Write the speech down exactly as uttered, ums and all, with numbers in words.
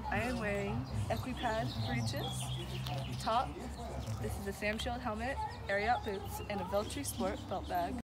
I am wearing EquiPad breeches, top, this is a Sam Shield helmet, Ariat boots, and a Veltri Sport belt bag.